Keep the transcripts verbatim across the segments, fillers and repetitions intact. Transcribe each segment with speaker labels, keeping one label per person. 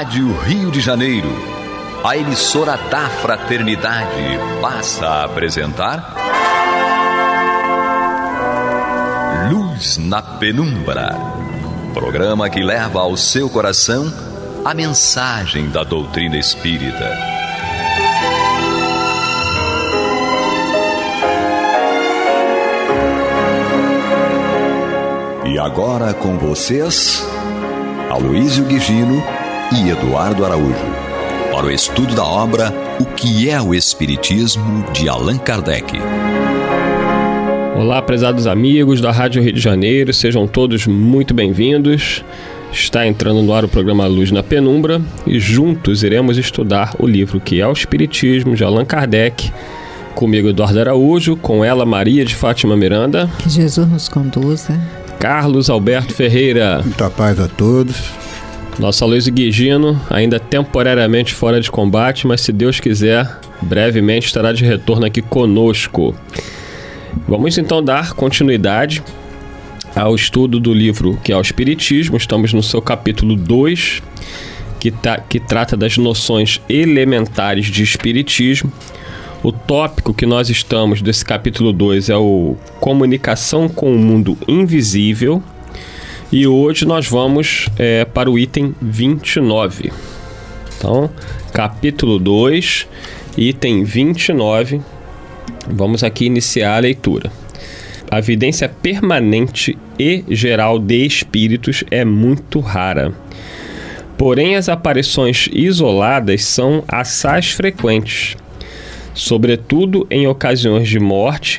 Speaker 1: Rádio Rio de Janeiro, a emissora da Fraternidade, passa a apresentar Luz na Penumbra, programa que leva ao seu coração a mensagem da doutrina espírita. E agora com vocês, Aloísio Guigino e Eduardo Araújo, para o estudo da obra O que é o Espiritismo, de Allan Kardec.
Speaker 2: Olá, prezados amigos da Rádio Rio de Janeiro, sejam todos muito bem-vindos. Está entrando no ar o programa Luz na Penumbra e juntos iremos estudar o livro Que é o Espiritismo, de Allan Kardec. Comigo, Eduardo Araújo, com ela, Maria de Fátima Miranda.
Speaker 3: Que Jesus nos conduza.
Speaker 2: Carlos Alberto Ferreira.
Speaker 4: Muita paz a todos.
Speaker 2: Nosso Aloísio Guigino, ainda temporariamente fora de combate, mas se Deus quiser, brevemente estará de retorno aqui conosco. Vamos então dar continuidade ao estudo do livro Que é o Espiritismo. Estamos no seu capítulo dois, que, tá, que trata das noções elementares de Espiritismo. O tópico que nós estamos desse capítulo dois é o Comunicação com o Mundo Invisível. E hoje nós vamos é, para o item vinte e nove. Então, capítulo dois, item vinte e nove. Vamos aqui iniciar a leitura. A evidência permanente e geral de espíritos é muito rara. Porém, as aparições isoladas são assaz frequentes. Sobretudo em ocasiões de morte,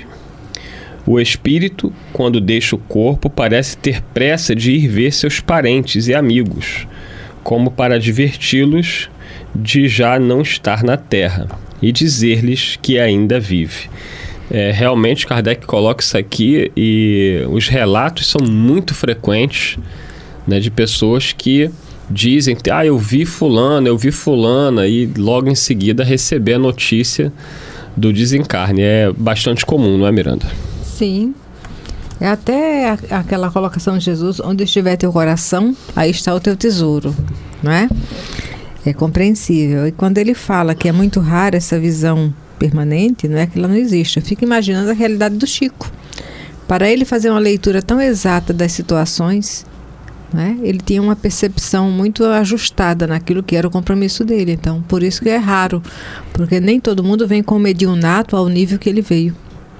Speaker 2: o espírito, quando deixa o corpo, parece ter pressa de ir ver seus parentes e amigos, como para adverti-los de já não estar na terra e dizer-lhes que ainda vive. É, realmente, Kardec coloca isso aqui e os relatos são muito frequentes, né, de pessoas que dizem que ah, eu vi fulano, eu vi fulana, e logo em seguida receber a notícia do desencarne. É bastante comum, não é, Miranda?
Speaker 3: Sim. É até a, aquela colocação de Jesus: onde estiver teu coração, aí está o teu tesouro, não é? É compreensível. E quando ele fala que é muito rara essa visão permanente, não é que ela não existe. Eu fico imaginando a realidade do Chico. Para ele fazer uma leitura tão exata das situações, né, ele tinha uma percepção muito ajustada naquilo que era o compromisso dele. Então, por isso que é raro, porque nem todo mundo vem com o mediunato ao nível que ele veio.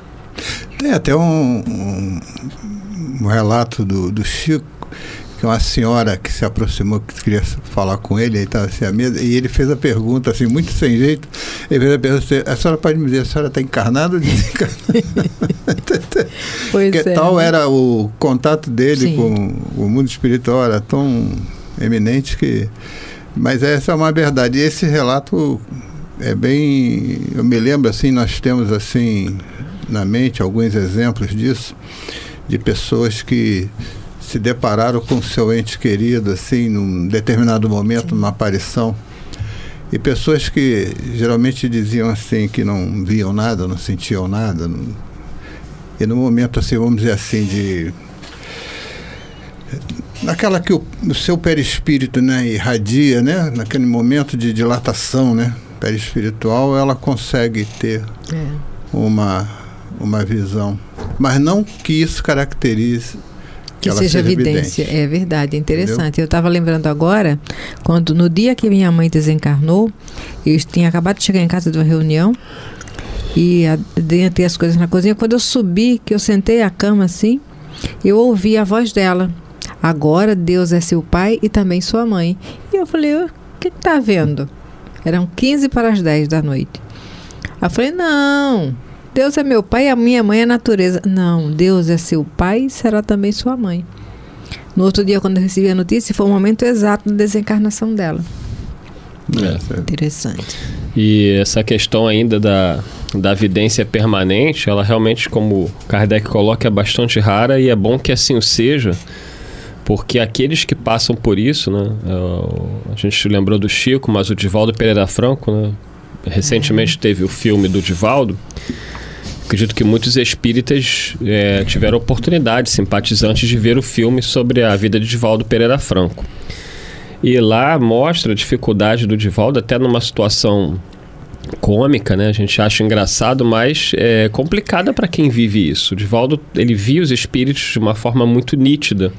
Speaker 4: Tem até um, um, um relato do, do Chico, que uma senhora que se aproximou, que queria falar com ele, aí estava assim à mesa, e ele fez a pergunta, assim, muito sem jeito. Ele fez a pergunta: a senhora pode me dizer, a senhora está encarnada ou desencarnada?
Speaker 3: Pois
Speaker 4: Porque
Speaker 3: é,
Speaker 4: tal
Speaker 3: né?
Speaker 4: era o contato dele. Sim. Com o mundo espiritual, era tão eminente que... Mas essa é uma verdade. E esse relato é bem... Eu me lembro, assim, nós temos, assim, na mente alguns exemplos disso, de pessoas que se depararam com seu ente querido, assim, num determinado momento, numa aparição. E pessoas que geralmente diziam, assim, que não viam nada, não sentiam nada. Não... E no momento, assim, vamos dizer assim, de... Naquela que o, o seu perispírito, né, irradia, né? Naquele momento de dilatação, né, perispiritual, ela consegue ter é. uma, uma visão. Mas não que isso caracterize que, que ela seja, seja evidência.
Speaker 3: É verdade, é interessante. Entendeu? Eu estava lembrando agora, quando no dia que minha mãe desencarnou, eu tinha acabado de chegar em casa de uma reunião e dentre as coisas na cozinha, quando eu subi, que eu sentei a cama assim, eu ouvi a voz dela: agora Deus é seu pai e também sua mãe. E eu falei: o que que tá vendo? Eram quinze para as dez da noite. Eu falei: não, Deus é meu pai e a minha mãe é a natureza. Não, Deus é seu pai e será também sua mãe. No outro dia, quando eu recebi a notícia, foi o momento exato da desencarnação dela.
Speaker 2: É.
Speaker 3: Interessante.
Speaker 2: E essa questão ainda da, da evidência permanente, ela realmente, como Kardec coloca, é bastante rara, e é bom que assim o seja, porque aqueles que passam por isso, né, a gente lembrou do Chico, mas o Divaldo Pereira Franco, né, recentemente teve o filme do Divaldo. Acredito que muitos espíritas é, tiveram oportunidade, simpatizantes, de ver o filme sobre a vida de Divaldo Pereira Franco. E lá mostra a dificuldade do Divaldo, até numa situação cômica, né? A gente acha engraçado, mas é complicada para quem vive isso. O Divaldo, ele via os espíritos de uma forma muito nítida,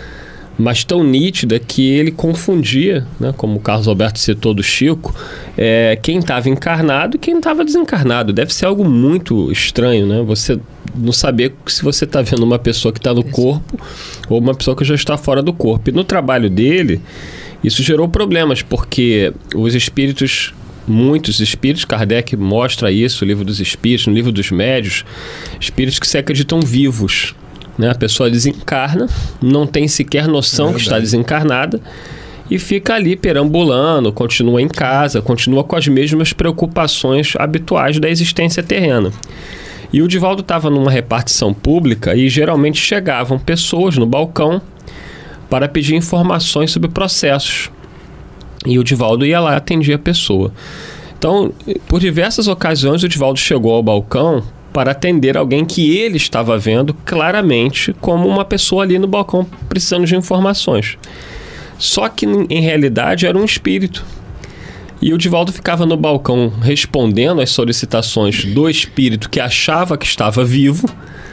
Speaker 2: mas tão nítida que ele confundia, né? Como o Carlos Alberto citou do Chico, é, quem estava encarnado e quem estava desencarnado. Deve ser algo muito estranho, né? Você não saber se você está vendo uma pessoa que está no corpo ou uma pessoa que já está fora do corpo. E no trabalho dele, isso gerou problemas, porque os espíritos, muitos espíritos, Kardec mostra isso, o livro dos espíritos, no livro dos médios, espíritos que se acreditam vivos, né? A pessoa desencarna, não tem sequer noção é que está desencarnada e fica ali perambulando, continua em casa, continua com as mesmas preocupações habituais da existência terrena. E o Divaldo estava numa repartição pública e geralmente chegavam pessoas no balcão para pedir informações sobre processos. E o Divaldo ia lá e atendia a pessoa. Então, por diversas ocasiões, o Divaldo chegou ao balcão para atender alguém que ele estava vendo claramente como uma pessoa ali no balcão precisando de informações. Só que, em realidade, era um espírito. E o Divaldo ficava no balcão respondendo às solicitações do espírito que achava que estava vivo.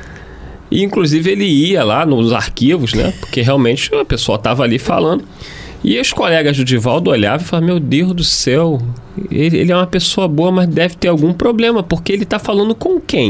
Speaker 2: E, inclusive, ele ia lá nos arquivos, né? Porque realmente a pessoa estava ali falando. E os colegas do Divaldo olhavam e falavam: meu Deus do céu, ele, ele é uma pessoa boa, mas deve ter algum problema, porque ele está falando com quem?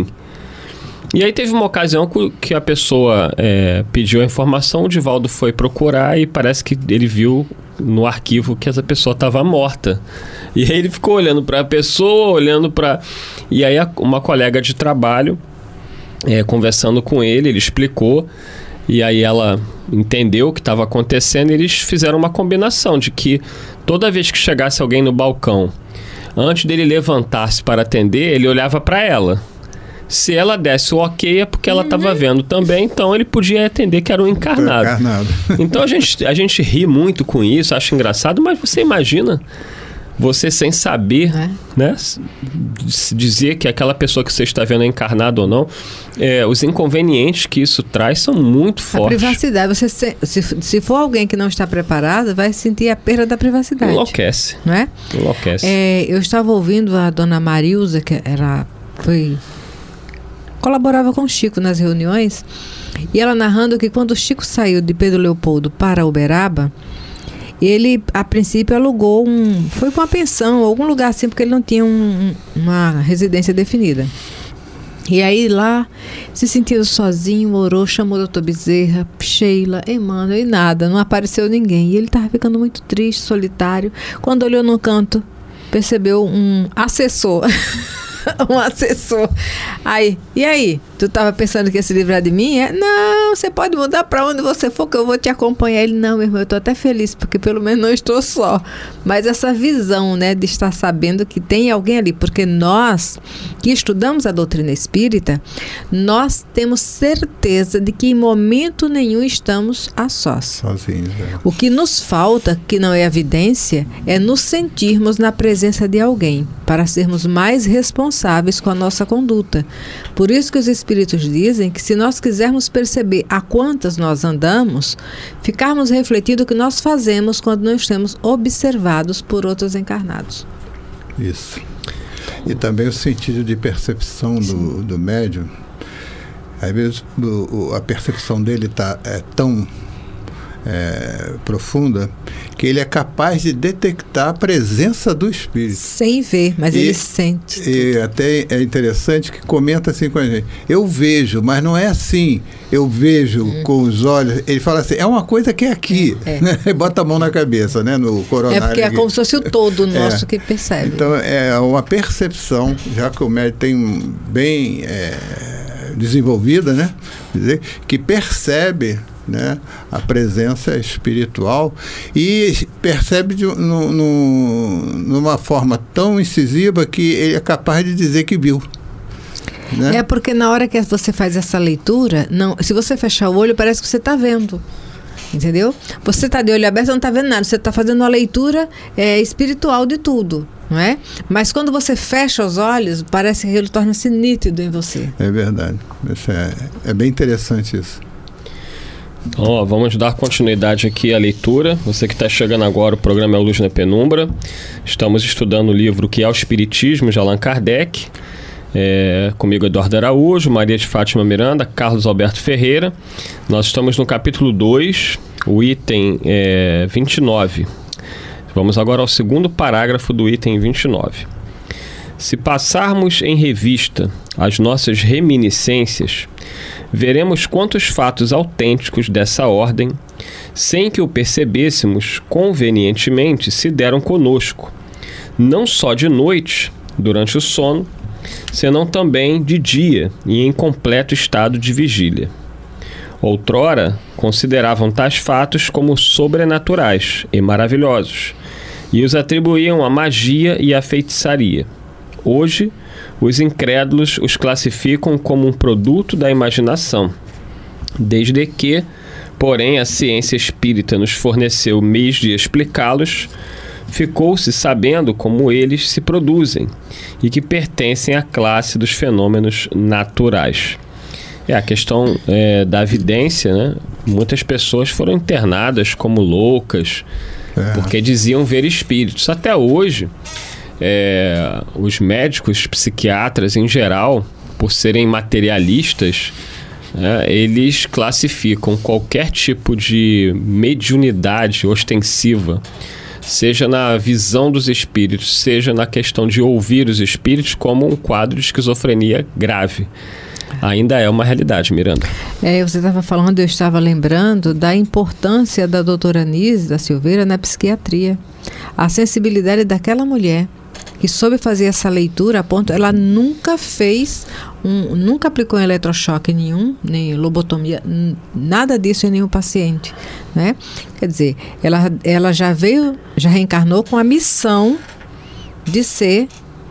Speaker 2: E aí teve uma ocasião que a pessoa é, pediu a informação, o Divaldo foi procurar e parece que ele viu no arquivo que essa pessoa estava morta. E aí ele ficou olhando para a pessoa, olhando para... E aí uma colega de trabalho, é, conversando com ele, ele explicou. E aí ela entendeu o que estava acontecendo e eles fizeram uma combinação de que toda vez que chegasse alguém no balcão, antes dele levantar-se para atender, ele olhava para ela. Se ela desse o ok é porque ela estava vendo também, então ele podia atender que era um encarnado. encarnado. Então a gente, a gente ri muito com isso, acha engraçado, mas você imagina... Você sem saber, é. né, dizer que aquela pessoa que você está vendo é encarnada ou não, é, os inconvenientes que isso traz são muito fortes.
Speaker 3: A privacidade, você se, se, se for alguém que não está preparado, vai sentir a perda da privacidade.
Speaker 2: Enlouquece.
Speaker 3: Não é?
Speaker 2: Enlouquece.
Speaker 3: É, eu estava ouvindo a dona Marilza, que era, foi, colaborava com o Chico nas reuniões, e ela narrando que quando o Chico saiu de Pedro Leopoldo para Uberaba, ele, a princípio, alugou um... Foi para uma pensão, algum lugar assim, porque ele não tinha um, uma residência definida. E aí lá, se sentindo sozinho, orou, chamou o doutor Bezerra, Sheila, Emmanuel, e nada, não apareceu ninguém. E ele estava ficando muito triste, solitário. Quando olhou no canto, percebeu um assessor. um assessor. Aí, e aí? Tu estava pensando que ia se livrar de mim? É? Não, você pode mudar para onde você for, que eu vou te acompanhar. Ele, não, meu irmão, eu estou até feliz, porque pelo menos não estou só. Mas essa visão, né, de estar sabendo que tem alguém ali, porque nós, que estudamos a doutrina espírita, nós temos certeza de que em momento nenhum estamos a sós.
Speaker 4: Sozinhos, é.
Speaker 3: O que nos falta, que não é evidência, é nos sentirmos na presença de alguém, para sermos mais responsáveis com a nossa conduta. Por isso que os espíritos dizem que se nós quisermos perceber a quantas nós andamos, ficarmos refletindo o que nós fazemos quando não estamos observados por outros encarnados.
Speaker 4: Isso. E também o sentido de percepção do, do médium. Às vezes o, a percepção dele tá, é tão é, profunda que ele é capaz de detectar a presença do espírito.
Speaker 3: Sem ver, mas
Speaker 4: e,
Speaker 3: ele sente.
Speaker 4: E até é interessante que comenta assim com a gente. Eu vejo, mas não é assim. Eu vejo hum. com os olhos. Ele fala assim, é uma coisa que é aqui. É, é. Né? Bota a mão na cabeça, né? No coronário.
Speaker 3: É porque é
Speaker 4: aqui.
Speaker 3: como se fosse o todo nosso
Speaker 4: é.
Speaker 3: que percebe.
Speaker 4: Então é uma percepção, já que o médium tem bem é, desenvolvida, né? Dizer, que percebe, né, a presença espiritual e percebe de, no, no, numa forma tão incisiva que ele é capaz de dizer que viu. Né?
Speaker 3: É porque na hora que você faz essa leitura, não, se você fechar o olho, parece que você está vendo. Entendeu? Você está de olho aberto, não está vendo nada. Você está fazendo uma leitura é, espiritual de tudo, não é? Mas quando você fecha os olhos, parece que ele torna-se nítido em você.
Speaker 4: É verdade. Isso é, é bem interessante isso.
Speaker 2: Ó, vamos dar continuidade aqui à leitura. Você que está chegando agora, o programa é o Luz na Penumbra. Estamos estudando o livro Que é o Espiritismo, de Allan Kardec. É, comigo Eduardo Araújo, Maria de Fátima Miranda, Carlos Alberto Ferreira. Nós estamos no capítulo dois, o item é, vinte e nove. Vamos agora ao segundo parágrafo do item vinte e nove. Se passarmos em revista as nossas reminiscências, veremos quantos fatos autênticos dessa ordem, sem que o percebêssemos convenientemente, se deram conosco, não só de noite, durante o sono, senão também de dia e em completo estado de vigília. Outrora, consideravam tais fatos como sobrenaturais e maravilhosos, e os atribuíam à magia e à feitiçaria. Hoje, os incrédulos os classificam como um produto da imaginação, desde que, porém, a ciência espírita nos forneceu meios de explicá-los, ficou-se sabendo como eles se produzem e que pertencem à classe dos fenômenos naturais. É a questão é, da evidência, né? Muitas pessoas foram internadas como loucas, é. porque diziam ver espíritos. Até hoje, é, os médicos, psiquiatras em geral, por serem materialistas, é, eles classificam qualquer tipo de mediunidade ostensiva, seja na visão dos espíritos, seja na questão de ouvir os espíritos, como um quadro de esquizofrenia grave. Ainda é uma realidade, Miranda.
Speaker 3: É, você estava falando, eu estava lembrando da importância da doutora Anise da Silveira na psiquiatria. A sensibilidade daquela mulher que soube fazer essa leitura a ponto, ela nunca fez, um, nunca aplicou eletrochoque nenhum, nem lobotomia, nada disso em nenhum paciente, né? Quer dizer, ela, ela já veio, já reencarnou com a missão de ser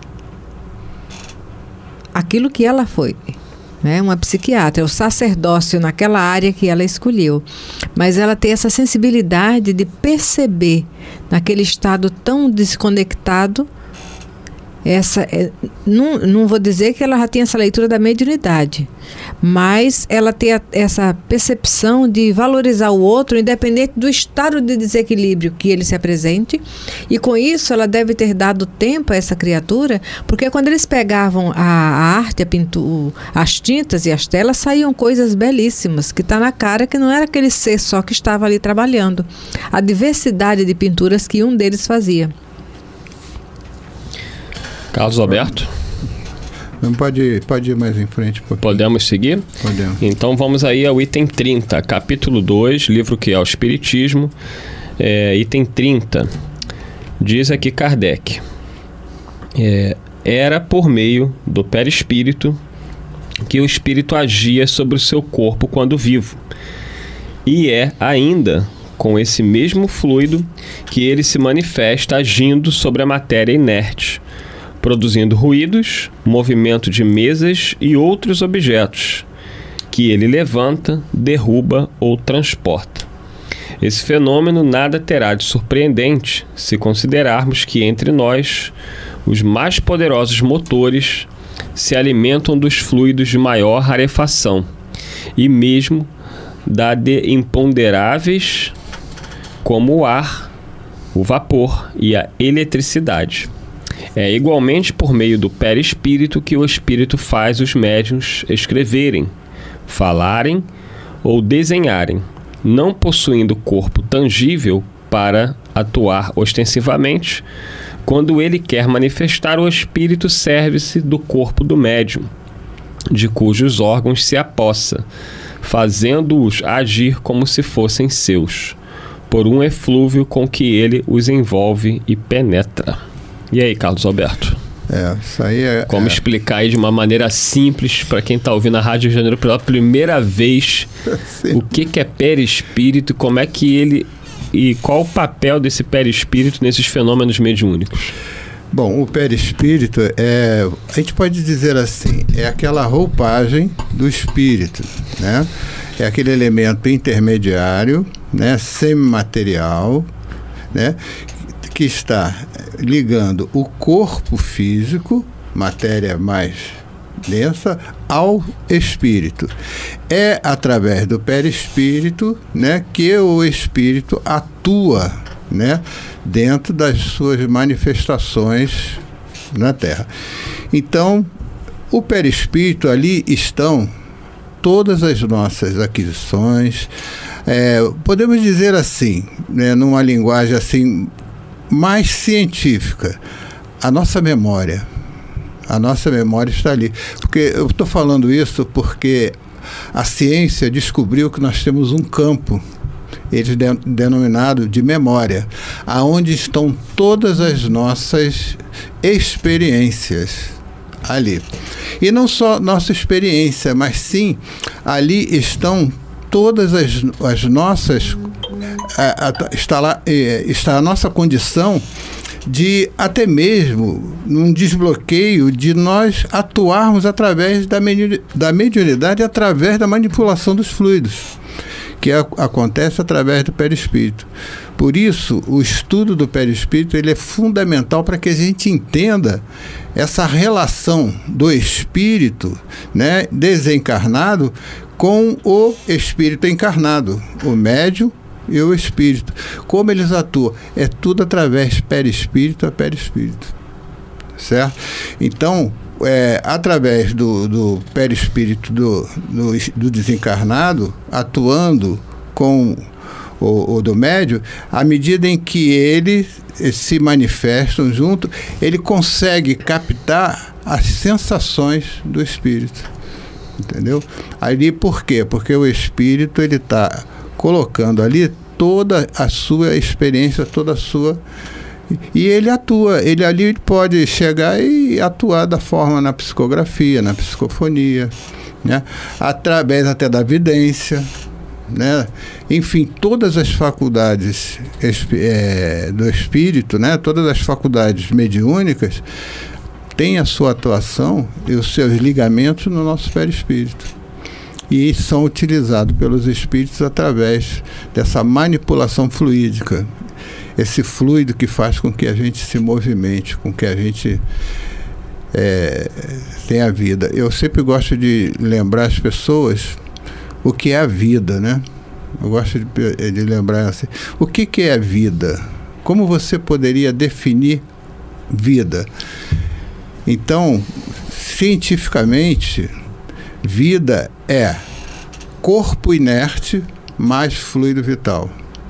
Speaker 3: aquilo que ela foi, né? Uma psiquiatra, o sacerdócio naquela área que ela escolheu. Mas ela tem essa sensibilidade de perceber, naquele estado tão desconectado, essa, é, não, não vou dizer que ela já tem essa leitura da mediunidade, mas ela tem a, essa percepção de valorizar o outro, independente do estado de desequilíbrio que ele se apresente, e com isso ela deve ter dado tempo a essa criatura, porque quando eles pegavam a, a arte, a pintura, as tintas e as telas, saíam coisas belíssimas, que está na cara que não era aquele ser só que estava ali trabalhando, a diversidade de pinturas que um deles fazia.
Speaker 2: Carlos Alberto?
Speaker 4: Não pode, pode ir mais em frente. Um
Speaker 2: Podemos seguir?
Speaker 4: Podemos.
Speaker 2: Então vamos aí ao item trinta, capítulo dois, livro Que é o Espiritismo, é, item trinta. Diz aqui Kardec, é, era por meio do perispírito que o espírito agia sobre o seu corpo quando vivo, e é ainda com esse mesmo fluido que ele se manifesta agindo sobre a matéria inerte, produzindo ruídos, movimento de mesas e outros objetos, que ele levanta, derruba ou transporta. Esse fenômeno nada terá de surpreendente se considerarmos que entre nós, os mais poderosos motores se alimentam dos fluidos de maior rarefação e mesmo da de imponderáveis como o ar, o vapor e a eletricidade. É igualmente por meio do perispírito que o espírito faz os médiuns escreverem, falarem ou desenharem, não possuindo corpo tangível para atuar ostensivamente. Quando ele quer manifestar o espírito, serve-se do corpo do médium, de cujos órgãos se apossa, fazendo-os agir como se fossem seus, por um eflúvio com que ele os envolve e penetra. E aí, Carlos Alberto?
Speaker 4: É, isso aí é...
Speaker 2: Como
Speaker 4: é...
Speaker 2: explicar aí de uma maneira simples para quem está ouvindo a Rádio Janeiro pela primeira vez o que, que é perispírito, como é que ele... e qual o papel desse perispírito nesses fenômenos mediúnicos?
Speaker 4: Bom, o perispírito é... a gente pode dizer assim, é aquela roupagem do espírito, né? É aquele elemento intermediário, né? Semimaterial, né? Que está ligando o corpo físico, matéria mais densa ao espírito. É através do perispírito, né, que o espírito atua, né, dentro das suas manifestações na Terra. Então, o perispírito, ali estão todas as nossas aquisições, é, podemos dizer assim, né, numa linguagem assim mais científica, a nossa memória. A nossa memória está ali. Porque eu estou falando isso porque a ciência descobriu que nós temos um campo, ele é denominado de memória, aonde estão todas as nossas experiências ali. E não só nossa experiência, mas sim, ali estão todas as, as nossas... A, a, está lá, é, está a nossa condição de até mesmo num desbloqueio de nós atuarmos através da, medi- da mediunidade, através da manipulação dos fluidos, que a, acontece através do perispírito. Por isso, o estudo do perispírito ele é fundamental para que a gente entenda essa relação do espírito, né, desencarnado com o espírito encarnado, o médium e o espírito. Como eles atuam? É tudo através perispírito a perispírito. Certo? Então, é, através do, do perispírito do, do, do desencarnado, atuando com o, o do médium, à medida em que eles se manifestam junto, ele consegue captar as sensações do espírito. Entendeu? Ali por quê? Porque o espírito ele está colocando ali toda a sua experiência, toda a sua... E ele atua, ele ali pode chegar e atuar da forma na psicografia, na psicofonia, né? Através até da vidência, né? Enfim, todas as faculdades é, do espírito, né? Todas as faculdades mediúnicas têm a sua atuação e os seus ligamentos no nosso perispírito. E são utilizados pelos espíritos através dessa manipulação fluídica. Esse fluido que faz com que a gente se movimente, com que a gente é, tenha vida. Eu sempre gosto de lembrar as pessoas o que é a vida, né? Eu gosto de, de lembrar assim, o que, que é a vida? Como você poderia definir vida? Então, cientificamente, vida é corpo inerte mais fluido vital.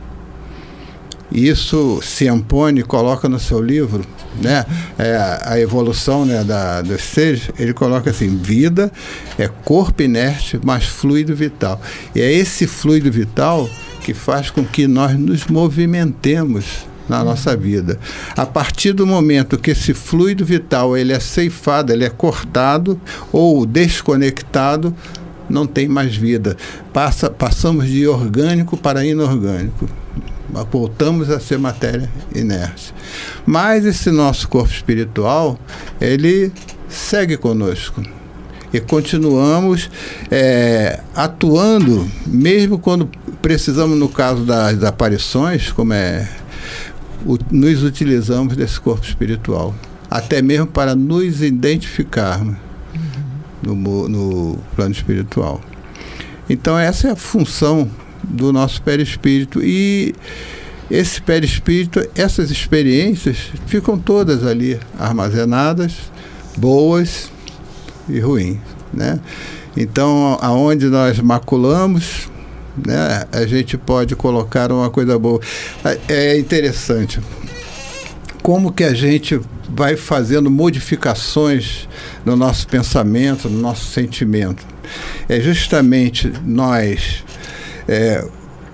Speaker 4: Isso Ciampone coloca no seu livro, né, é, a evolução, né, da, dos seres, ele coloca assim, vida é corpo inerte mais fluido vital. E é esse fluido vital que faz com que nós nos movimentemos na nossa vida. A partir do momento que esse fluido vital ele é ceifado, ele é cortado ou desconectado, não tem mais vida. Passa, passamos de orgânico para inorgânico. Voltamos a ser matéria inerte. Mas esse nosso corpo espiritual, ele segue conosco. E continuamos é, atuando, mesmo quando precisamos, no caso das aparições, como é... O, nos utilizamos desse corpo espiritual, até mesmo para nos identificarmos no, no plano espiritual. Então essa é a função do nosso perispírito, e esse perispírito, essas experiências ficam todas ali armazenadas, boas e ruins, né? Então aonde nós maculamos, né, a gente pode colocar uma coisa boa. É interessante como que a gente vai fazendo modificações no nosso pensamento, no nosso sentimento. É justamente nós é,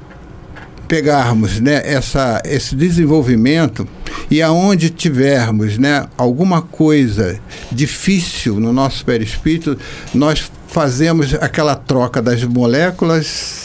Speaker 4: pegarmos, né, essa, esse desenvolvimento, e aonde tivermos, né, alguma coisa difícil no nosso perispírito, nós fazemos aquela troca das moléculas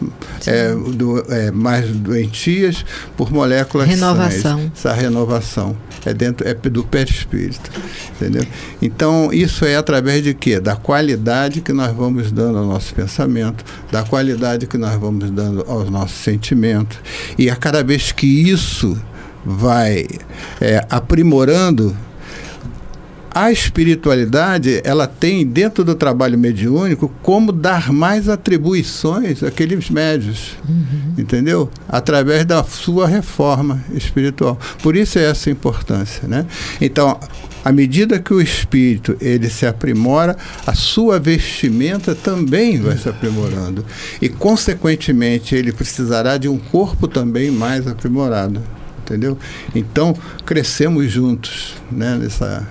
Speaker 4: É, do, é, mais doentias por moléculas
Speaker 3: renovação.
Speaker 4: sãs. Essa renovação é dentro é do perispírito, entendeu? Então isso é através de quê? Da qualidade que nós vamos dando ao nosso pensamento, da qualidade que nós vamos dando aos nossos sentimentos, e a cada vez que isso vai é, aprimorando, a espiritualidade, ela tem, dentro do trabalho mediúnico, como dar mais atribuições àqueles médios, uhum. entendeu? Através da sua reforma espiritual. Por isso é essa importância, né? Então, à medida que o espírito ele se aprimora, a sua vestimenta também vai se aprimorando. E, consequentemente, ele precisará de um corpo também mais aprimorado. Entendeu? Então, crescemos juntos, né, nessa...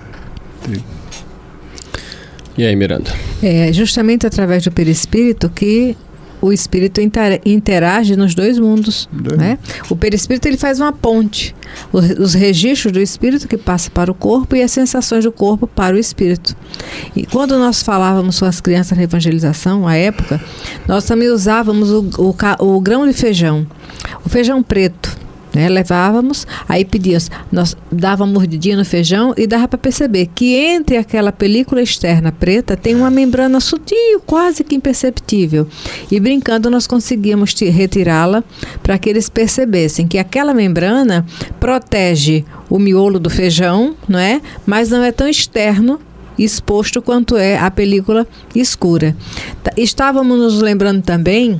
Speaker 2: E aí, Miranda?
Speaker 3: É justamente através do perispírito que o espírito interage nos dois mundos, dois. Né? O perispírito ele faz uma ponte, os, os registros do espírito que passa para o corpo e as sensações do corpo para o espírito. E quando nós falávamos com as crianças na evangelização, à época, nós também usávamos o, o, o grão de feijão, o feijão preto. Né, levávamos, aí pedíamos, nós dávamos mordidinha no feijão e dava para perceber que entre aquela película externa preta tem uma membrana sutil, quase que imperceptível. E brincando nós conseguíamos retirá-la para que eles percebessem que aquela membrana protege o miolo do feijão, não é? Mas não é tão externo exposto quanto é a película escura. Estávamos nos lembrando também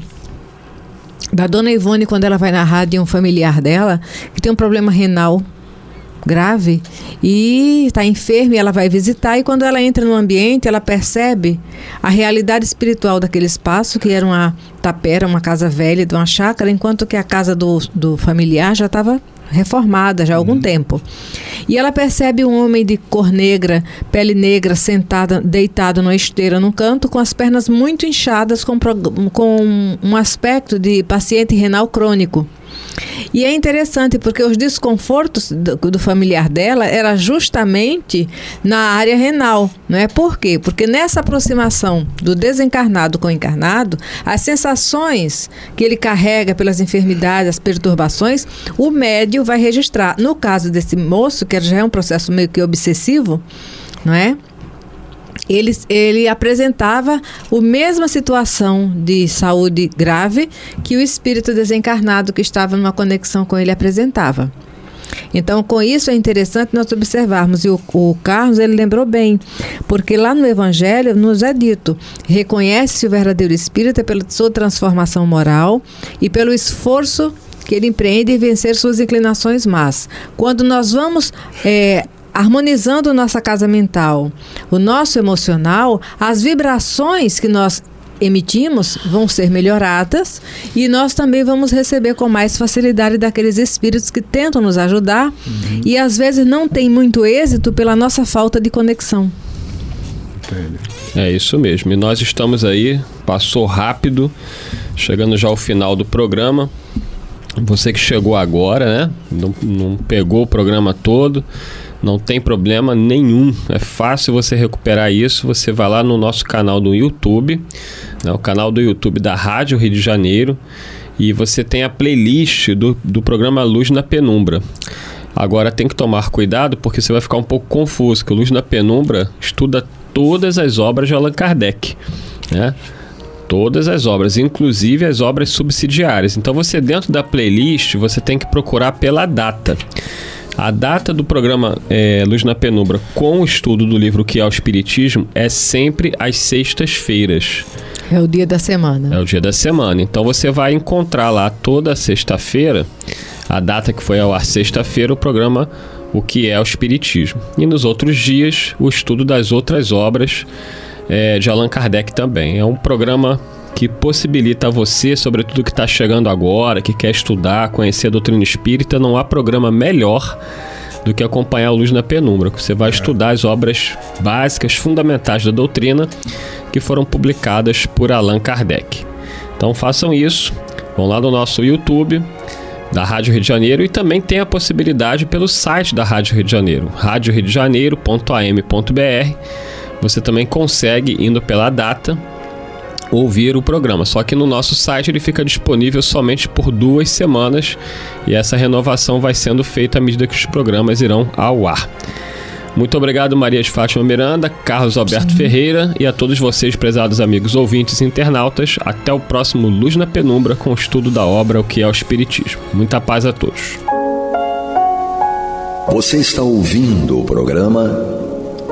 Speaker 3: da dona Ivone, quando ela vai narrar de um familiar dela que tem um problema renal grave e está enferma, e ela vai visitar, e quando ela entra no ambiente ela percebe a realidade espiritual daquele espaço, que era uma tapera, uma casa velha de uma chácara, enquanto que a casa do, do familiar já estava reformada já há algum uhum. tempo. E ela percebe um homem de cor negra, pele negra, sentado, deitado numa esteira num canto, com as pernas muito inchadas, com, com um aspecto de paciente renal crônico. E é interessante porque os desconfortos do, do familiar dela era justamente na área renal, não é? Por quê? Porque nessa aproximação do desencarnado com o encarnado, as sensações que ele carrega pelas enfermidades, as perturbações, o médium vai registrar. No caso desse moço, que já é um processo meio que obsessivo, não é? Ele, ele apresentava a mesma situação de saúde grave que o espírito desencarnado que estava numa conexão com ele apresentava. Então, com isso é interessante nós observarmos, e o, o Carlos, ele lembrou bem, porque lá no Evangelho nos é dito, reconhece-se o verdadeiro espírita pela sua transformação moral e pelo esforço que ele empreende em vencer suas inclinações más. Quando nós vamos... É, harmonizando nossa casa mental, o nosso emocional, as vibrações que nós emitimos vão ser melhoradas e nós também vamos receber com mais facilidade daqueles espíritos que tentam nos ajudar uhum. e às vezes não tem muito êxito pela nossa falta de conexão.
Speaker 2: É isso mesmo. E nós estamos aí, passou rápido, chegando já ao final do programa. Você que chegou agora, né? Não, não pegou o programa todo, não tem problema nenhum, é fácil você recuperar isso. Você vai lá no nosso canal do YouTube, né, o canal do YouTube da Rádio Rio de Janeiro, e você tem a playlist do, do programa Luz na Penumbra. Agora tem que tomar cuidado porque você vai ficar um pouco confuso, que o Luz na Penumbra estuda todas as obras de Allan Kardec, né? Todas as obras, inclusive as obras subsidiárias. Então você, dentro da playlist, você tem que procurar pela data. A data do programa é, Luz na Penumbra com o estudo do livro O que é o Espiritismo é sempre às sextas-feiras.
Speaker 3: É o dia da semana.
Speaker 2: É o dia da semana. Então você vai encontrar lá toda sexta-feira, a data que foi ao ar sexta-feira, o programa O que é o Espiritismo. E nos outros dias, o estudo das outras obras é, de Allan Kardec também. É um programa que possibilita a você, sobretudo que está chegando agora, que quer estudar, conhecer a doutrina espírita, não há programa melhor do que acompanhar a Luz na Penumbra. Você vai estudar as obras básicas, fundamentais da doutrina, que foram publicadas por Allan Kardec. Então façam isso, vão lá no nosso YouTube da Rádio Rio de Janeiro, e também tem a possibilidade pelo site da Rádio Rio de Janeiro, rádio rio de janeiro ponto a m ponto b r. Você também consegue, indo pela data, ouvir o programa, só que no nosso site ele fica disponível somente por duas semanas, e essa renovação vai sendo feita à medida que os programas irão ao ar. Muito obrigado, Maria de Fátima Miranda, Carlos Alberto Sim. Ferreira, e a todos vocês, prezados amigos ouvintes e internautas. Até o próximo Luz na Penumbra com o estudo da obra O que é o Espiritismo. Muita paz a todos.
Speaker 1: Você está ouvindo o programa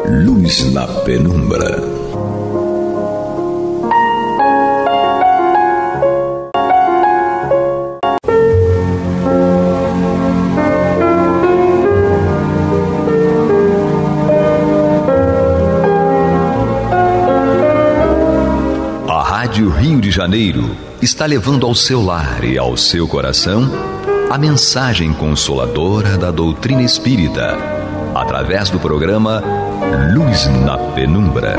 Speaker 1: Luz na penumbra. A Rádio Rio de Janeiro está levando ao seu lar e ao seu coração a mensagem consoladora da doutrina espírita, através do programa Luz na Penumbra.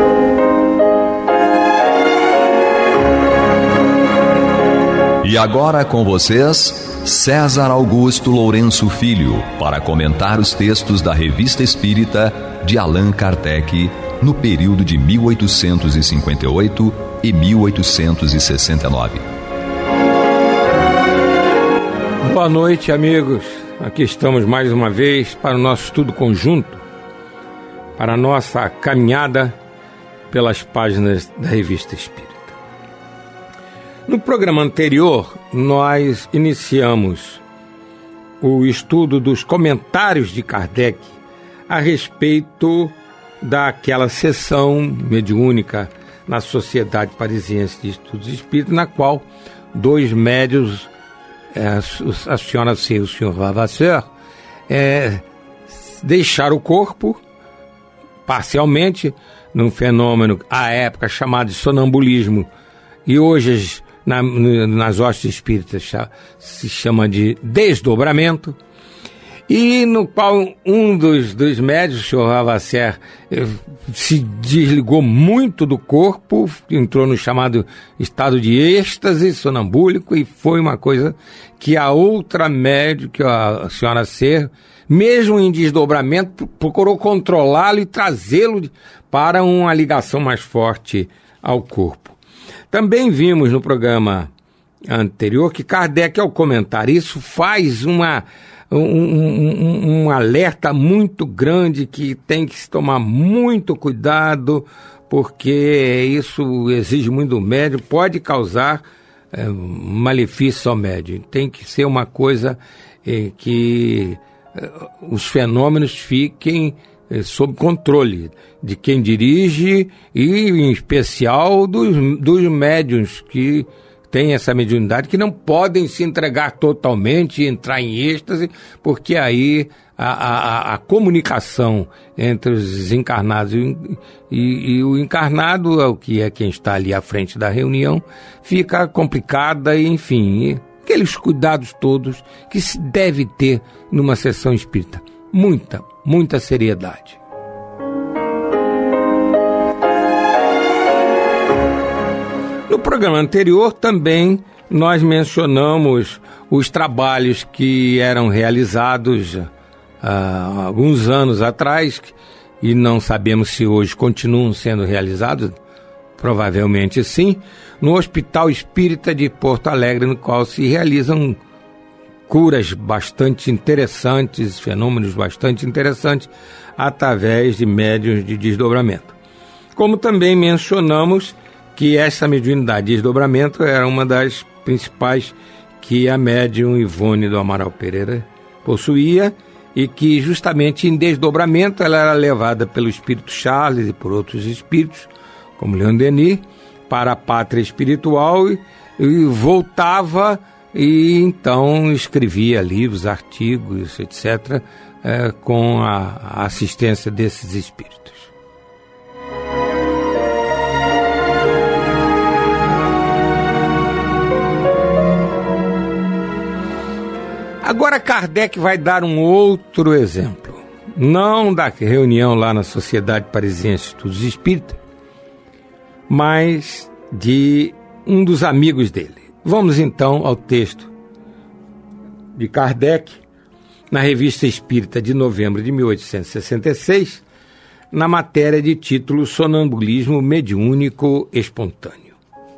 Speaker 1: E agora com vocês, César Augusto Lourenço Filho, para comentar os textos da Revista Espírita de Allan Kardec, no período de mil oitocentos e cinquenta e oito e mil oitocentos e sessenta e nove.
Speaker 5: Boa noite, amigos. Aqui estamos mais uma vez para o nosso estudo conjunto, para a nossa caminhada pelas páginas da Revista Espírita. No programa anterior, nós iniciamos o estudo dos comentários de Kardec a respeito daquela sessão mediúnica na Sociedade Parisiense de Estudos Espíritas, na qual dois médios, é, a senhora C e o senhor Vavasseur, é, deixaram o corpo parcialmente num fenômeno à época chamado de sonambulismo, e hoje na, nas hostes espíritas se chama de desdobramento, e no qual um dos, dos médios, o senhor Vavasseur, se desligou muito do corpo, entrou no chamado estado de êxtase sonambúlico, e foi uma coisa que a outra médium, que a senhora C, mesmo em desdobramento, procurou controlá-lo e trazê-lo para uma ligação mais forte ao corpo. Também vimos no programa anterior que Kardec, ao comentar isso, faz uma... Um, um, um alerta muito grande, que tem que se tomar muito cuidado, porque isso exige muito do médium, pode causar é, malefício ao médium. Tem que ser uma coisa é, que é, os fenômenos fiquem é, sob controle de quem dirige, e em especial dos, dos médiuns que tem essa mediunidade, que não podem se entregar totalmente e entrar em êxtase, porque aí a, a, a comunicação entre os desencarnados e, e, e o encarnado, o que é quem está ali à frente da reunião, fica complicada, e enfim, aqueles cuidados todos que se deve ter numa sessão espírita. Muita, muita seriedade. No programa anterior também nós mencionamos os trabalhos que eram realizados há alguns anos atrás, e não sabemos se hoje continuam sendo realizados, provavelmente sim, no Hospital Espírita de Porto Alegre, no qual se realizam curas bastante interessantes, fenômenos bastante interessantes, através de médiuns de desdobramento. Como também mencionamos que essa mediunidade de desdobramento era uma das principais que a médium Ivone do Amaral Pereira possuía, e que justamente em desdobramento ela era levada pelo espírito Charles e por outros espíritos, como Leon Denis, para a pátria espiritual, e, e voltava e então escrevia livros, artigos, etcétera, é, com a, a assistência desses espíritos. Agora Kardec vai dar um outro exemplo, não da reunião lá na Sociedade Parisiense de Estudos Espíritas, mas de um dos amigos dele. Vamos então ao texto de Kardec, na Revista Espírita de novembro de mil oitocentos e sessenta e seis, na matéria de título Sonambulismo Mediúnico Espontâneo.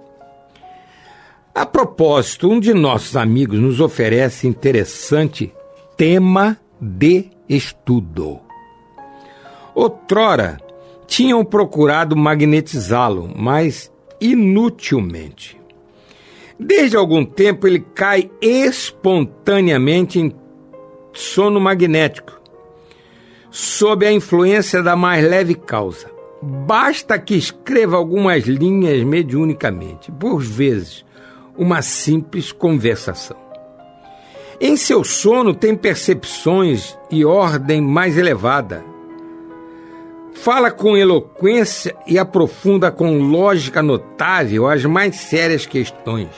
Speaker 5: A propósito, um de nossos amigos nos oferece interessante tema de estudo. Outrora, tinham procurado magnetizá-lo, mas inutilmente. Desde algum tempo ele cai espontaneamente em sono magnético, sob a influência da mais leve causa. Basta que escreva algumas linhas mediunicamente, por vezes, uma simples conversação. Em seu sono tem percepções e ordem mais elevada. Fala com eloquência e aprofunda com lógica notável as mais sérias questões.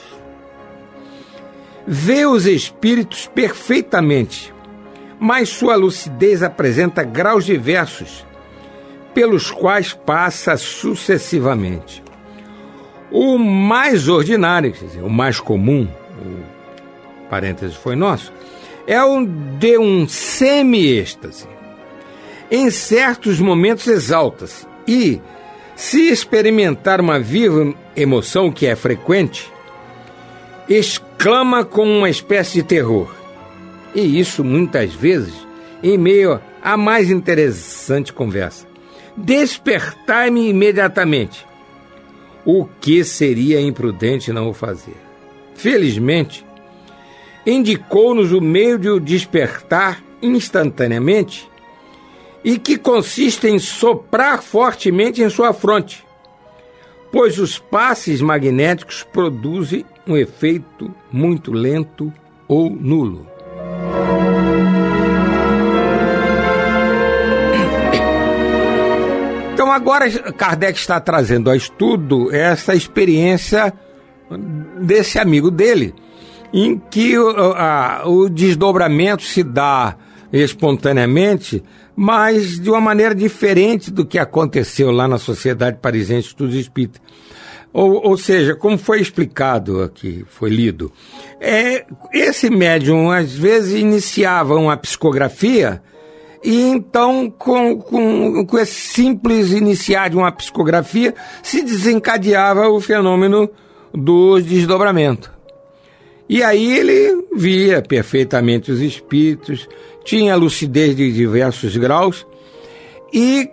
Speaker 5: Vê os espíritos perfeitamente, mas sua lucidez apresenta graus diversos, pelos quais passa sucessivamente. O mais ordinário, quer dizer, o mais comum, o parêntese foi nosso, é o de um semi-êxtase. Em certos momentos exalta-se e, se experimentar uma viva emoção, que é frequente, exclama com uma espécie de terror. E isso, muitas vezes, em meio à mais interessante conversa. Despertai-me imediatamente, o que seria imprudente não o fazer. Felizmente, indicou-nos o meio de o despertar instantaneamente e que consiste em soprar fortemente em sua fronte, pois os passes magnéticos produzem um efeito muito lento ou nulo. Então agora Kardec está trazendo a estudo essa experiência desse amigo dele, em que o, a, o desdobramento se dá espontaneamente, mas de uma maneira diferente do que aconteceu lá na Sociedade Parisiense de Estudos Espíritas. Ou, ou seja, como foi explicado aqui, foi lido, é, esse médium às vezes iniciava uma psicografia e então com, com, com esse simples iniciar de uma psicografia se desencadeava o fenômeno do desdobramento. E aí ele via perfeitamente os espíritos, tinha lucidez de diversos graus, e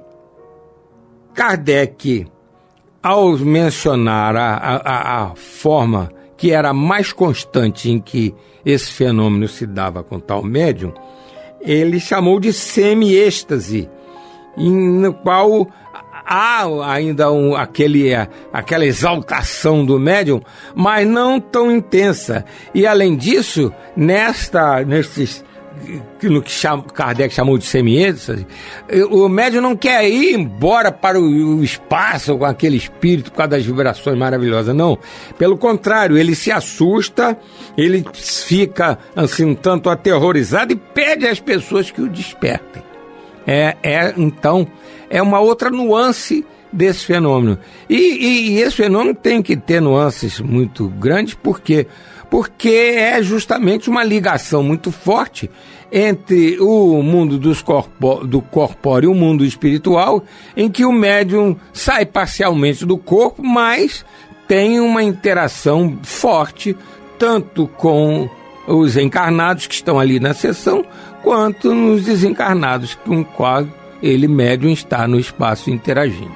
Speaker 5: Kardec, ao mencionar a, a, a forma que era mais constante em que esse fenômeno se dava com tal médium, ele chamou de semi-êxtase, no qual há ainda um, aquele, aquela exaltação do médium, mas não tão intensa. E além disso, nesta, nesses, no que chama, Kardec chamou de semi-êxtase, o médium não quer ir embora para o, o espaço com aquele espírito por causa das vibrações maravilhosas, não. Pelo contrário, ele se assusta, ele fica assim um tanto aterrorizado e pede às pessoas que o despertem. É, é então, é uma outra nuance desse fenômeno. E, e, e esse fenômeno tem que ter nuances muito grandes, por quê? Porque é justamente uma ligação muito forte entre o mundo dos corpó- do corpóreo e o mundo espiritual, em que o médium sai parcialmente do corpo, mas tem uma interação forte, tanto com os encarnados que estão ali na sessão, quanto nos desencarnados com os quais ele, médium, está no espaço interagindo.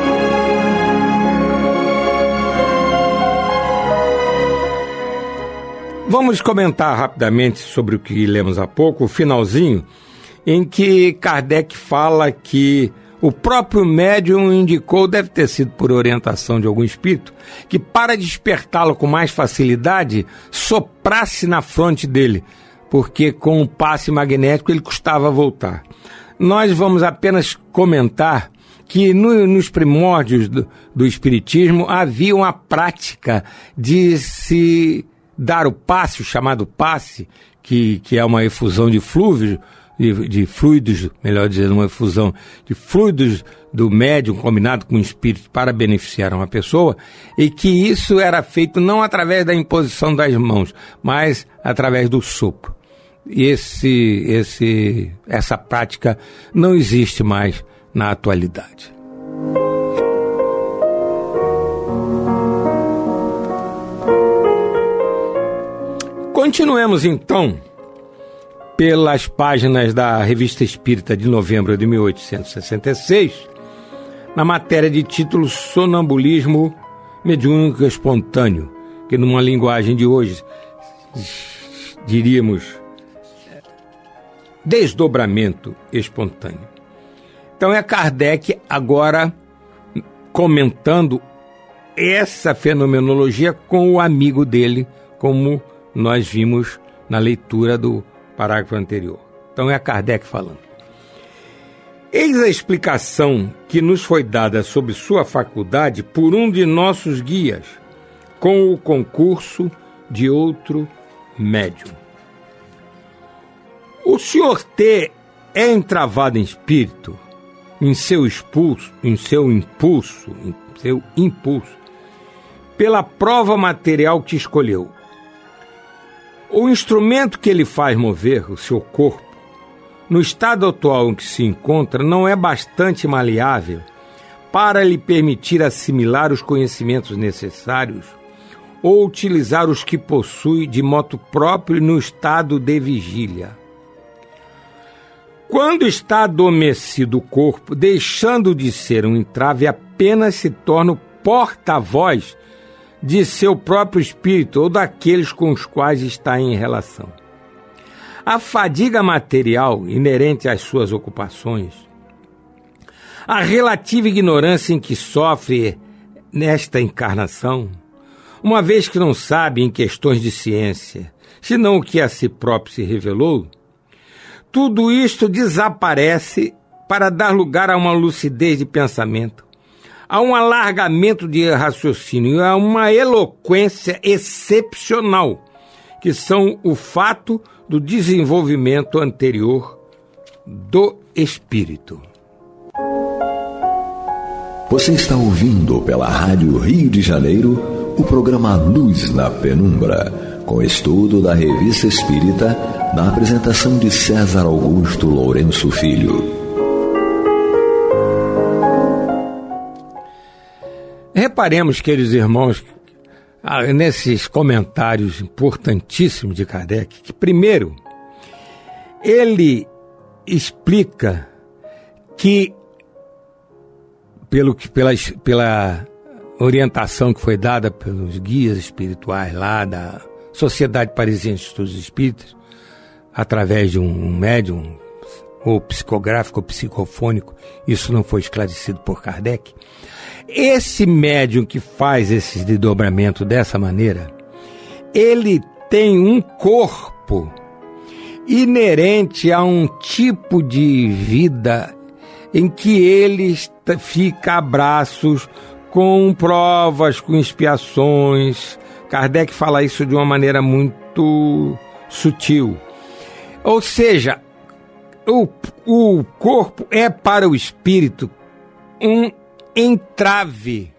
Speaker 5: Vamos comentar rapidamente sobre o que lemos há pouco, o finalzinho, em que Kardec fala que o próprio médium indicou, deve ter sido por orientação de algum espírito, que para despertá-lo com mais facilidade, soprasse na fronte dele, porque com o passe magnético ele custava voltar. Nós vamos apenas comentar que no, nos primórdios do, do Espiritismo havia uma prática de se dar o passe, o chamado passe, que, que é uma efusão de fluidos, de, de fluidos, melhor dizendo, uma efusão de fluidos do médium combinado com o espírito para beneficiar uma pessoa, e que isso era feito não através da imposição das mãos, mas através do sopro. Esse, esse, essa prática não existe mais na atualidade. Continuemos então pelas páginas da Revista Espírita de novembro de mil oitocentos e sessenta e seis, na matéria de título Sonambulismo Mediúnico Espontâneo, que numa linguagem de hoje diríamos desdobramento espontâneo. Então é Kardec agora comentando essa fenomenologia com o amigo dele, como nós vimos na leitura do parágrafo anterior. Então é Kardec falando. Eis a explicação que nos foi dada sobre sua faculdade por um de nossos guias, com o concurso de outro médium. O senhor T é entravado em espírito, em seu expulso, em seu impulso, em seu impulso, pela prova material que escolheu. O instrumento que ele faz mover, o seu corpo, no estado atual em que se encontra, não é bastante maleável para lhe permitir assimilar os conhecimentos necessários ou utilizar os que possui de modo próprio no estado de vigília. Quando está adormecido o corpo, deixando de ser um entrave, apenas se torna o porta-voz de seu próprio espírito ou daqueles com os quais está em relação. A fadiga material inerente às suas ocupações, a relativa ignorância em que sofre nesta encarnação, uma vez que não sabe em questões de ciência, senão o que a si próprio se revelou, tudo isto desaparece para dar lugar a uma lucidez de pensamento, a um alargamento de raciocínio, a uma eloquência excepcional, que são o fato do desenvolvimento anterior do espírito.
Speaker 1: Você está ouvindo pela Rádio Rio de Janeiro o programa Luz na Penumbra, com estudo da Revista Espírita, na apresentação de César Augusto Lourenço Filho.
Speaker 5: Reparemos, queridos irmãos, nesses comentários importantíssimos de Kardec, que primeiro, ele explica que, pelo que pela, pela orientação que foi dada pelos guias espirituais lá da Sociedade Parisiense de Estudos Espíritas, através de um médium, ou psicográfico ou psicofônico, isso não foi esclarecido por Kardec. Esse médium que faz esse desdobramento dessa maneira, ele tem um corpo inerente a um tipo de vida em que ele fica a braços com provas, com expiações. Kardec fala isso de uma maneira muito sutil. Ou seja, o, o corpo é para o espírito um entrave.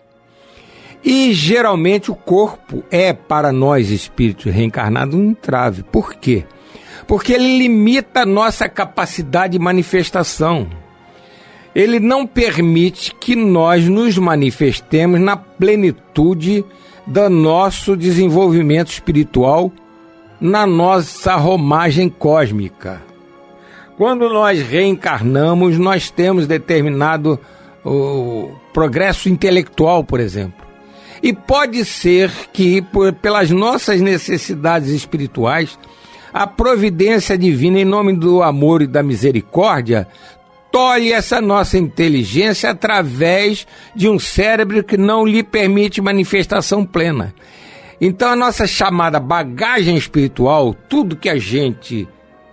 Speaker 5: E geralmente o corpo é para nós espíritos reencarnados um entrave. Por quê? Porque ele limita a nossa capacidade de manifestação. Ele não permite que nós nos manifestemos na plenitude do nosso desenvolvimento espiritual, na nossa romagem cósmica. Quando nós reencarnamos, nós temos determinado o progresso intelectual, por exemplo. E pode ser que, por, pelas nossas necessidades espirituais, a providência divina, em nome do amor e da misericórdia, tolhe essa nossa inteligência através de um cérebro que não lhe permite manifestação plena. Então a nossa chamada bagagem espiritual, tudo que a gente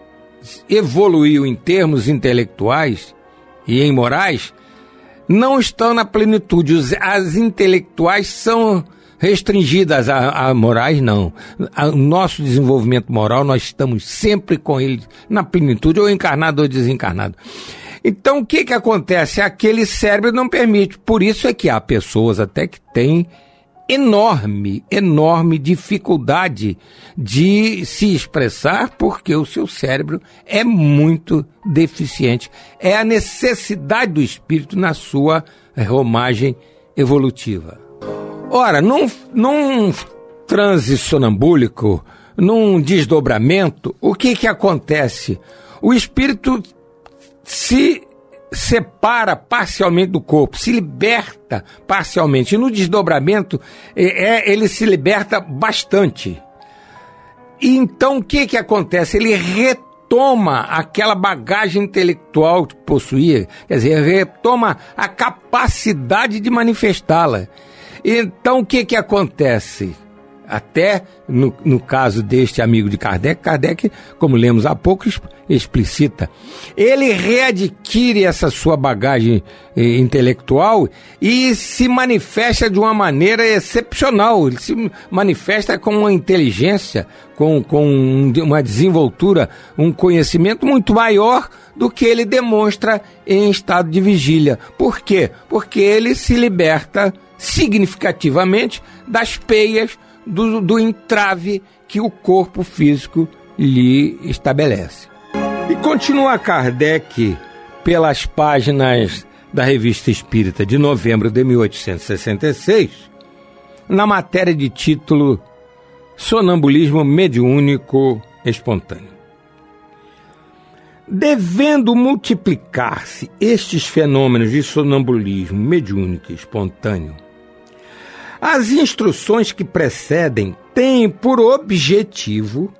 Speaker 5: evoluiu em termos intelectuais e em morais, não estão na plenitude. As intelectuais são restringidas, a, a morais não. O nosso desenvolvimento moral, nós estamos sempre com ele na plenitude, ou encarnado ou desencarnado. Então o que que acontece? Aquele cérebro não permite. Por isso é que há pessoas até que têm enorme, enorme dificuldade de se expressar, porque o seu cérebro é muito deficiente. É a necessidade do espírito na sua romagem evolutiva. Ora, num, num transe sonambúlico, num desdobramento, o que que acontece? O espírito se separa parcialmente do corpo, se liberta parcialmente. E no desdobramento, é, ele se liberta bastante. E então, o que que acontece? Ele retoma aquela bagagem intelectual que possuía, quer dizer, retoma a capacidade de manifestá-la. Então, o que que acontece? Até no, no caso deste amigo de Kardec, Kardec, como lemos há pouco, explicita. Ele readquire essa sua bagagem eh, intelectual e se manifesta de uma maneira excepcional. Ele se manifesta com uma inteligência, com, com uma desenvoltura, um conhecimento muito maior do que ele demonstra em estado de vigília. Por quê? Porque ele se liberta significativamente das peias Do, do entrave que o corpo físico lhe estabelece. E continua Kardec pelas páginas da Revista Espírita de novembro de mil oitocentos e sessenta e seis, na matéria de título Sonambulismo Mediúnico Espontâneo. Devendo multiplicar-se estes fenômenos de sonambulismo mediúnico espontâneo, as instruções que precedem têm por objetivo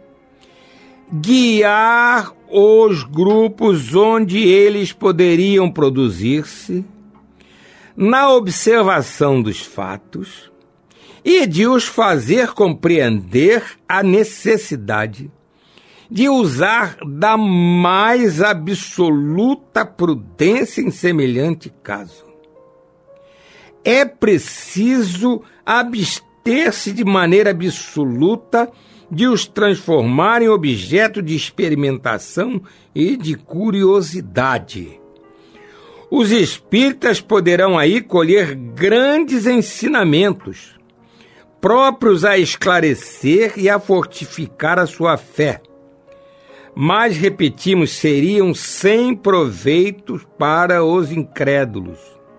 Speaker 5: guiar os grupos onde eles poderiam produzir-se na observação dos fatos e de os fazer compreender a necessidade de usar da mais absoluta prudência em semelhante caso. É preciso abster-se de maneira absoluta de os transformar em objeto de experimentação e de curiosidade. Os espíritas poderão aí colher grandes ensinamentos, próprios a esclarecer e a fortificar a sua fé. Mas, repetimos, seriam sem proveitos para os incrédulos.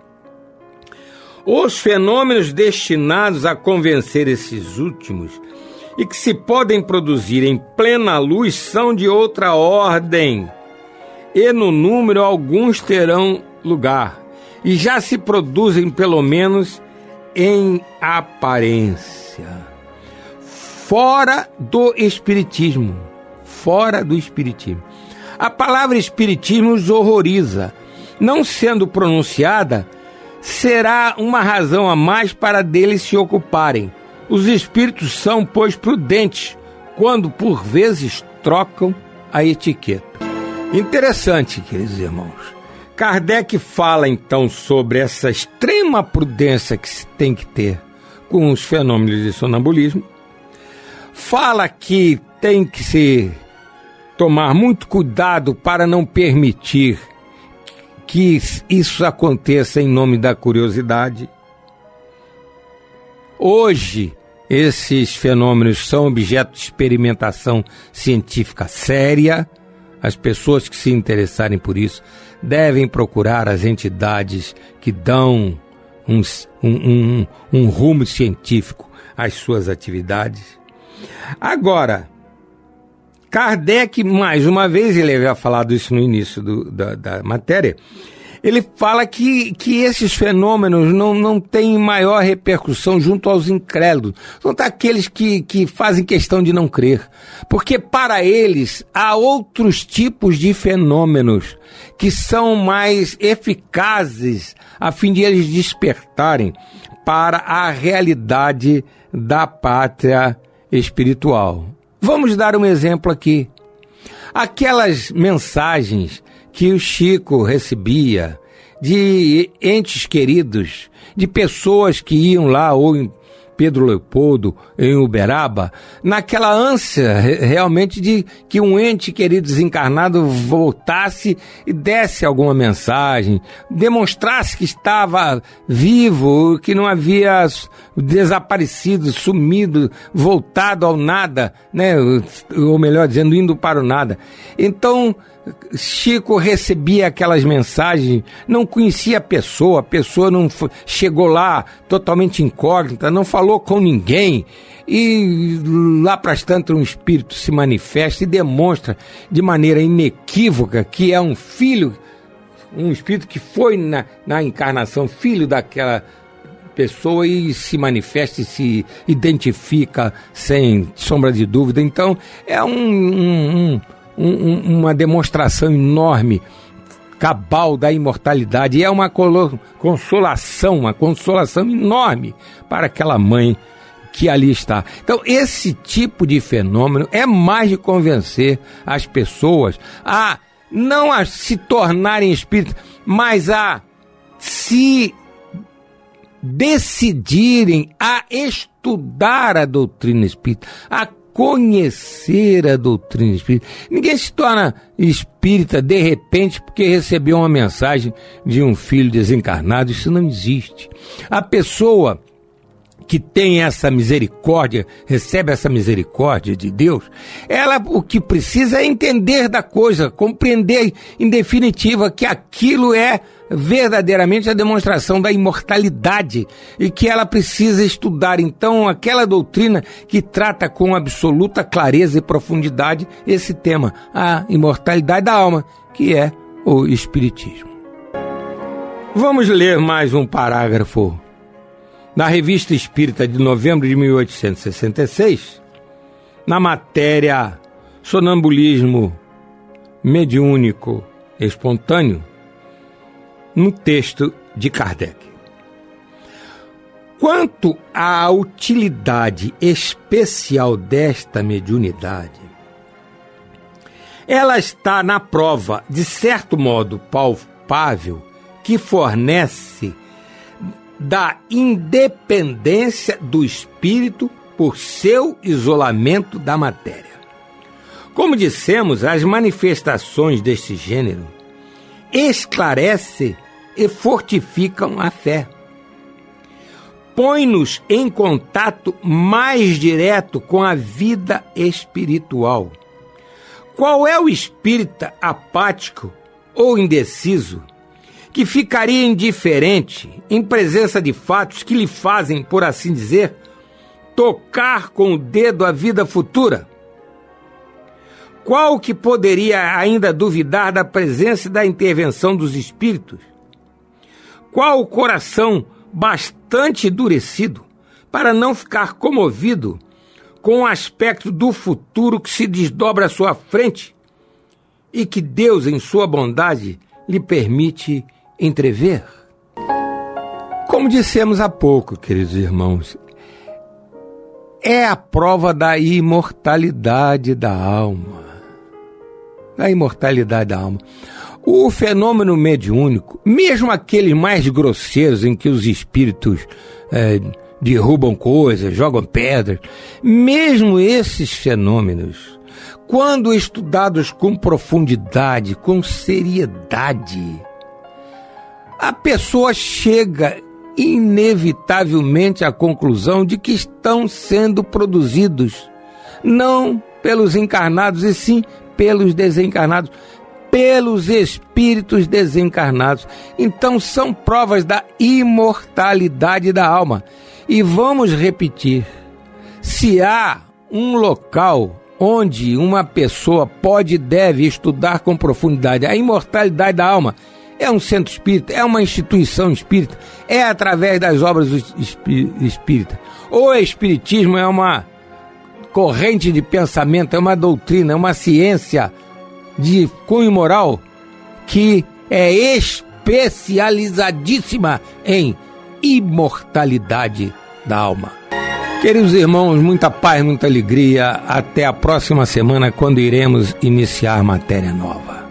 Speaker 5: Os fenômenos destinados a convencer esses últimos e que se podem produzir em plena luz são de outra ordem, e no número alguns terão lugar, e já se produzem pelo menos em aparência, fora do espiritismo, fora do espiritismo. A palavra espiritismo os horroriza, não sendo pronunciada, será uma razão a mais para deles se ocuparem. Os espíritos são, pois, prudentes, quando por vezes trocam a etiqueta. Interessante, queridos irmãos. Kardec fala então sobre essa extrema prudência que se tem que ter com os fenômenos de sonambulismo. Fala que tem que se tomar muito cuidado para não permitir que isso aconteça em nome da curiosidade. Hoje, esses fenômenos são objeto de experimentação científica séria. As pessoas que se interessarem por isso devem procurar as entidades que dão um, um, um, um rumo científico às suas atividades. Agora, Kardec, mais uma vez, ele havia falado isso no início do, da, da matéria, ele fala que, que esses fenômenos não, não têm maior repercussão junto aos incrédulos, junto àqueles que, que fazem questão de não crer, porque para eles há outros tipos de fenômenos que são mais eficazes a fim de eles despertarem para a realidade da pátria espiritual. Vamos dar um exemplo aqui. Aquelas mensagens que o Chico recebia de entes queridos, de pessoas que iam lá ou em Pedro Leopoldo, em Uberaba, naquela ânsia realmente de que um ente querido desencarnado voltasse e desse alguma mensagem, demonstrasse que estava vivo, que não havia desaparecido, sumido, voltado ao nada, né? Ou melhor dizendo, indo para o nada. Então, Chico recebia aquelas mensagens, não conhecia a pessoa, a pessoa não foi, chegou lá totalmente incógnita, não falou com ninguém, e lá para as tantas um espírito se manifesta e demonstra de maneira inequívoca que é um filho, um espírito que foi na, na encarnação filho daquela pessoa e se manifesta e se identifica sem sombra de dúvida. Então é um... um, um um, um, uma demonstração enorme, cabal da imortalidade. E é uma consolação, uma consolação enorme para aquela mãe que ali está. Então, esse tipo de fenômeno é mais de convencer as pessoas a não a se tornarem espíritas, mas a se decidirem a estudar a doutrina espírita, a conhecer a doutrina espírita. Ninguém se torna espírita de repente porque recebeu uma mensagem de um filho desencarnado. Isso não existe. A pessoa que tem essa misericórdia, recebe essa misericórdia de Deus, ela o que precisa é entender da coisa, compreender em definitiva que aquilo é verdadeiramente a demonstração da imortalidade e que ela precisa estudar então aquela doutrina que trata com absoluta clareza e profundidade esse tema, a imortalidade da alma, que é o Espiritismo. Vamos ler mais um parágrafo na Revista Espírita de novembro de mil oitocentos e sessenta e seis, na matéria Sonambulismo Mediúnico Espontâneo, no texto de Kardec. Quanto à utilidade especial desta mediunidade, ela está na prova, de certo modo palpável, que fornece da independência do espírito por seu isolamento da matéria. Como dissemos, as manifestações deste gênero esclarecem e fortificam a fé. Põe-nos em contato mais direto com a vida espiritual. Qual é o espírita apático ou indeciso que ficaria indiferente em presença de fatos que lhe fazem, por assim dizer, tocar com o dedo a vida futura? Qual que poderia ainda duvidar da presença e da intervenção dos espíritos? Qual o coração bastante endurecido para não ficar comovido com o aspecto do futuro que se desdobra à sua frente e que Deus, em sua bondade, lhe permite entrever? Como dissemos há pouco, queridos irmãos, é a prova da imortalidade da alma. Da imortalidade da alma. O fenômeno mediúnico, mesmo aqueles mais grosseiros em que os espíritos é, derrubam coisas, jogam pedras, mesmo esses fenômenos, quando estudados com profundidade, com seriedade, a pessoa chega inevitavelmente à conclusão de que estão sendo produzidos não pelos encarnados, e sim pelos desencarnados, pelos espíritos desencarnados. Então são provas da imortalidade da alma. E vamos repetir, se há um local onde uma pessoa pode e deve estudar com profundidade a imortalidade da alma, é um centro espírita, é uma instituição espírita, é através das obras espíritas. O espiritismo é uma corrente de pensamento, é uma doutrina, é uma ciência de cunho moral que é especializadíssima em imortalidade da alma. Queridos irmãos, muita paz, muita alegria. Até a próxima semana, quando iremos iniciar matéria nova.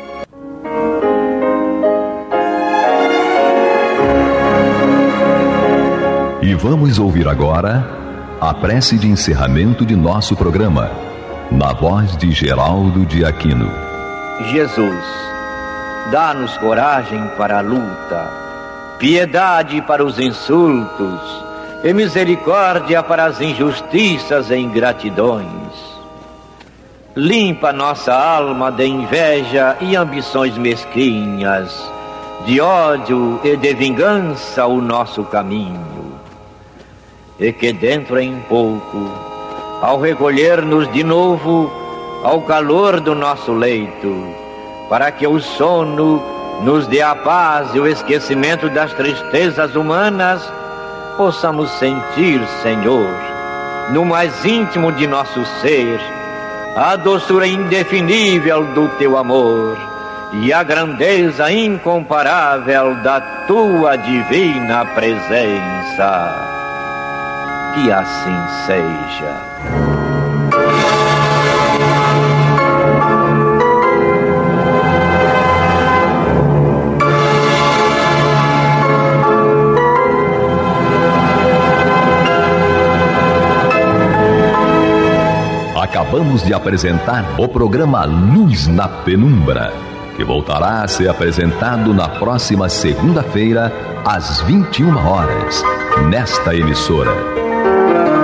Speaker 1: E vamos ouvir agora a prece de encerramento de nosso programa, na voz de Geraldo de Aquino.
Speaker 6: Jesus, dá-nos coragem para a luta, piedade para os insultos e misericórdia para as injustiças e ingratidões. Limpa nossa alma de inveja e ambições mesquinhas, de ódio e de vingança o nosso caminho. E que dentro em pouco, ao recolher-nos de novo ao calor do nosso leito, para que o sono nos dê a paz e o esquecimento das tristezas humanas, possamos sentir, Senhor, no mais íntimo de nosso ser, a doçura indefinível do teu amor e a grandeza incomparável da tua divina presença. Que assim seja.
Speaker 1: Acabamos de apresentar o programa Luz na Penumbra, que voltará a ser apresentado na próxima segunda-feira, às vinte e uma horas, nesta emissora.